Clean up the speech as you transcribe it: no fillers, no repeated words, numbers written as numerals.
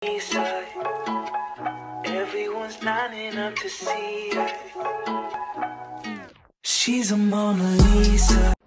Everyone's lining up to see her. She's a Mona Lisa.